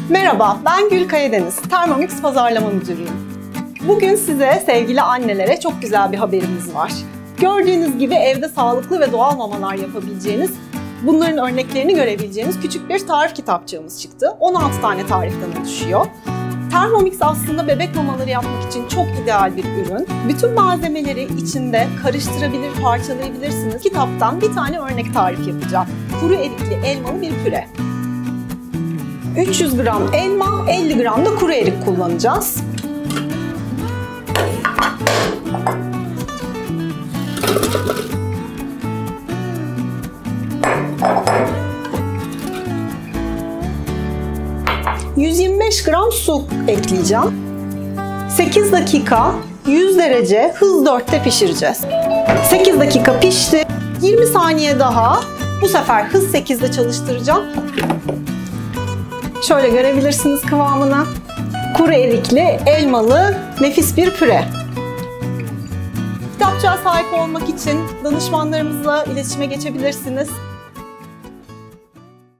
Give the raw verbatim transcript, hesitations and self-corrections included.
Merhaba, ben Gül Kayadeniz, Thermomix Pazarlama Müdürüyüm. Bugün size sevgili annelere çok güzel bir haberimiz var. Gördüğünüz gibi evde sağlıklı ve doğal mamalar yapabileceğiniz, bunların örneklerini görebileceğiniz küçük bir tarif kitapçığımız çıktı. on altı tane tariften oluşuyor. Thermomix aslında bebek mamaları yapmak için çok ideal bir ürün. Bütün malzemeleri içinde karıştırabilir, parçalayabilirsiniz. Kitaptan bir tane örnek tarif yapacağım. Kuru erikli elmalı bir püre. üç yüz gram elma, elli gram da kuru erik kullanacağız. yüz yirmi beş gram su ekleyeceğim. sekiz dakika yüz derece hız dörtte pişireceğiz. sekiz dakika pişti. yirmi saniye daha. Bu sefer hız sekizde çalıştıracağım. Şöyle görebilirsiniz kıvamını. Kuru erikli, elmalı, nefis bir püre. Kitapçığa sahip olmak için danışmanlarımızla iletişime geçebilirsiniz.